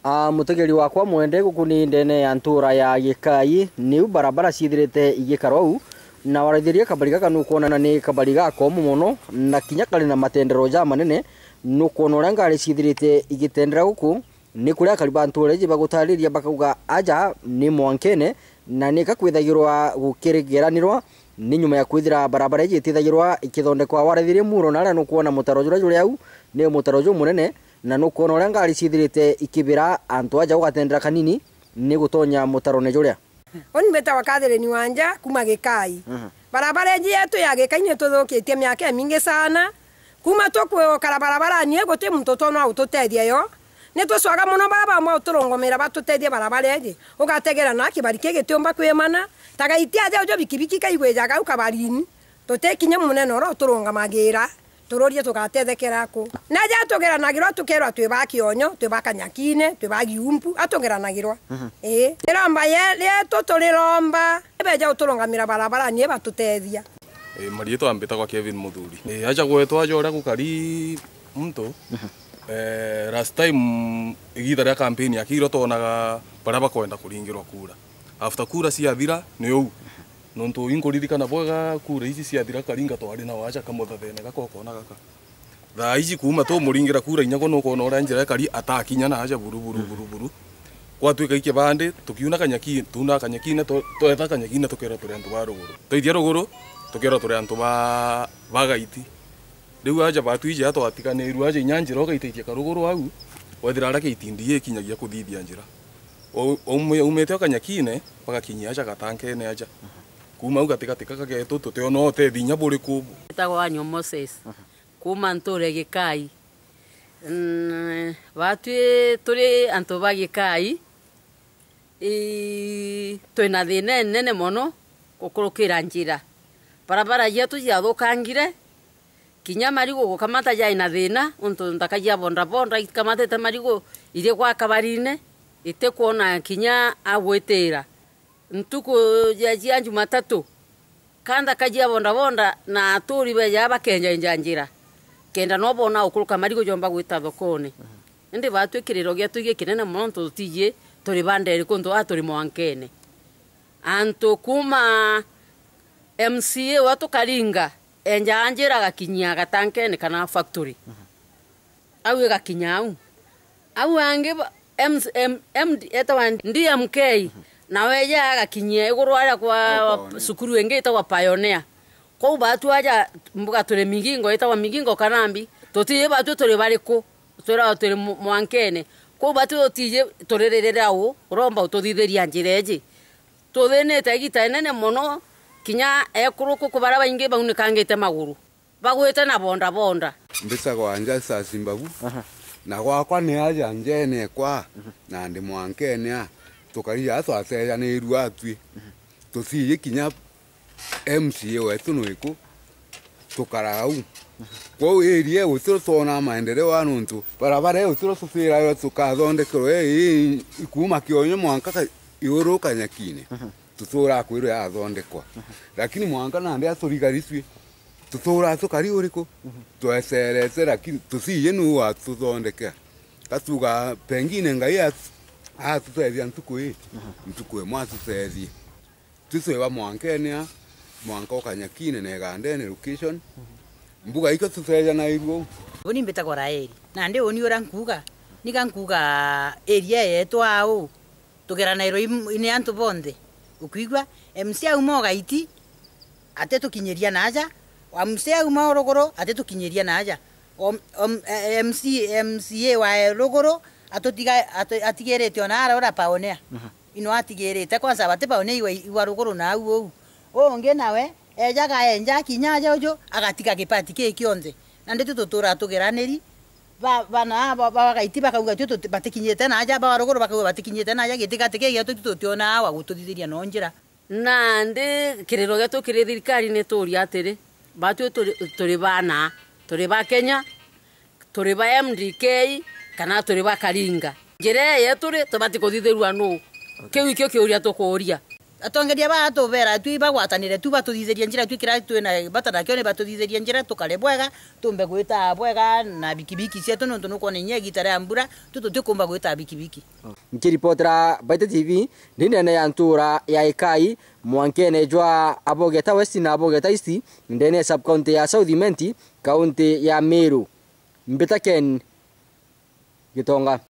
Mutegeri wakwa mwende gukuni ndene ya ntura ya Gikai niu barabara cithirite igikarou na warithiria kabari gaka nukuonana ni kabari gako muno na kinya kali na matendero ja manene nukuona uria ngari cithirite igitendera guku ni kuria kariba nture jiba gutariria bakauga aja ni Mwankene na ni kakwithagirwa gukirigeranirwa ni nyuma ya kwithira barabara igitithagirwa ikithondekwa warithiria muro na ria nukuona mutaro jura au ni mutaro ju munene na nukuona uria ngari cithirite ikibira antu aja ugatendera kanini ni gutonya mutaro ne juria Oni beta wakadere ni wanja kuma Gikai. Barabara yetu ya Gikai ni tuthukitie miaka mingi sana. Kuma tokwe barabara ni gote mtoto no autotethia yo. Ni tuswaga muno baba mo turongomera batutethia barabara yeje. Ugategera na kibari kigitumba kwemana. Tagaitia aja ojo bikibiki kaigwejaga ukabarini. Tutekinya munene ro turongamagira. Turorie tugatethekera ko. Naja tugeranagirwa tukerwa twibaki onyo, twibaka nyakine, twibagi umpu, atugeranagirwa. Iromba ye tuturiromba. Beja uturongamira barabara ni batutethia. Marieto ambeta kwa Kevin Muthuri. Acha gwetwa jora gukari mto. Last time igitha ria campaign yakiro tonaga baraba kwenda kuringirwa kura. After kura ciathira ni ou. Nonto inkuririkana bwega kura ici ciathira karinga twari na wacha kamuthathene gakokona gaka. Tha ici kuma to muringira kura inyago no kona ora njira kari atakinya na aja buru. Kwa twika iki bande tukiuna kanyaki tuna kanyakine twetha kanyakine tukera turi antu ba ruguru. Tuithia ruguru tukera turi antu ba bagaiti. Riu aja batu ije ato atikaniru aja inyanjira ogaitithia karuguru au. Wethira arake itindie kinyagia kuthithia njira. Umete kanyakine pagakinyia aja gatankene aja. Kuma ugatika kageto tuteona otethinya buri kubu. Etagwa Anyo Moses. Kuma nture Gikai. Batu turi antu ba Gikai. Twina thina nene mono gukurukira njira. Barabara yetu yathukangire. Kinya marigo gukamata ja ina thina untu ndakajia bonda ikamatete marigo ire kwa kabarine ite kuona kinya agwetera. Ntuko ya Jumatatu kanda kajia bonda na aturi beja bakenja njira kenda no bona ukuruka marigo jomba gwita thokone ndi batwikiriro gya tugie kinene muno tutije turi banderi kuntu aturi Mwankene antu kuma MCA watu karinga enja njira gakinya gatankene kana factory au gakinya au ange MD etawa DMK na weja gakinyia iguru ara kwa sukuru enge itawa Pioneer ko batu aja mbuga tore migingo itawa migingo kanambi totiye batu tore bariko tora tore Mwankene ko batu totiye torererera awo romba utothitheria njireje tothene tagita nene mono kinya ekuru ko baraba inge baunekangete maguru bagwete na bonda mbisa kwa anja sa Simbabu na kwa ni aja njene kwa na ndi Mwankene tukaria atwateja ni iru atwi tuthie kinya MCA wetu nuiku tukarau kwa area utro tona maendeleo anuntu barabara utro sufira yo tukathondekero ikuma kionyo Mwanka iguru kanyakine tutura kwiro ya thondekwa lakini Mwanka na ndia turigariswi tutura tukari uriku tweserete lakini tuthie nu wa tuthondeke katuga pengine ngai tutethia ntukue mwatutethie tuswe Mwankene Mwanka ukanyakine na gandene location mbuga iko tutethia na iruo boni mbeta kwa Raeli na ndi oni ora nkuga nikankuga area yetu ao tugera na iro ine antu bonde ukwigwa MCA umoga iti ate tukinyeria naja wa MCA umo rogoro ate tukinyeria naja MCA wa rogoro atigerete ona ara Pioneer ino atigerete kwanza bate Pioneer iwa ruguru na au onge nawe ejaga enja kinyaja ojo agatika gipati kionze na ndetu tutura tugeraneri bana bagaiti bakauga tu batikinyete naja ba ruguru bakauga batikinyete naja gitika tike tututiona wa gututhiria no njira na ndi kiriro getu kirithirikari ni turi atiri batu turi bana turi ba Kenya turi ba MDK kana turi ba Karinga njire ye turi tubati kuthithirwa no kiu ikio kiuria tukuria atongeria ba tubera twi bagwatanire tu batuthitheria njira twikira twina batana kyo ne batuthitheria njira tukare bwega tumbe gwita bwega na bikibiki cietu nontu nuko ni nyegi tare ambura tutukumba gwita bikibiki. Nkiripotera Baita TV ndinene ya ntura ya Ikai mwankene jwa Abogeta West na Abogeta East ndene sub county ya South Imenti county ya Meru. Mbitaken Gitonga.